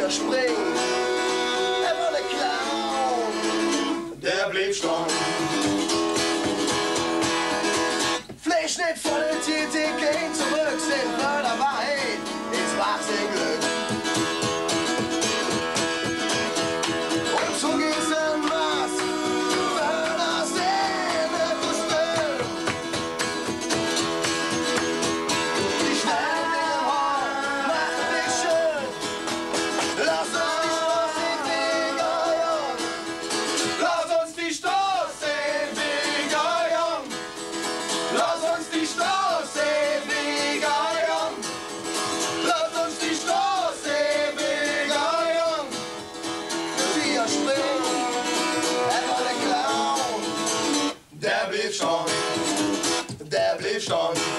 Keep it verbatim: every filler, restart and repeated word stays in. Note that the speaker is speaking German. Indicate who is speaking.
Speaker 1: wir springen. Er war der Clown, der blieb stehen. Fleisch nicht voll, die gehen zurück, sind wir dabei, jetzt macht's ihr Glück. Und so geht's dann was, für das Ende des Films. Die Sterne im Haar machen dich schön, lass uns die Straße wegeiern. Lass uns die Straße wegeiern. Lass uns die Straße wegeiern. Lass uns die Straße wegeiern. Wir springen, er war der Clown. Der blieb schon, der blieb schon.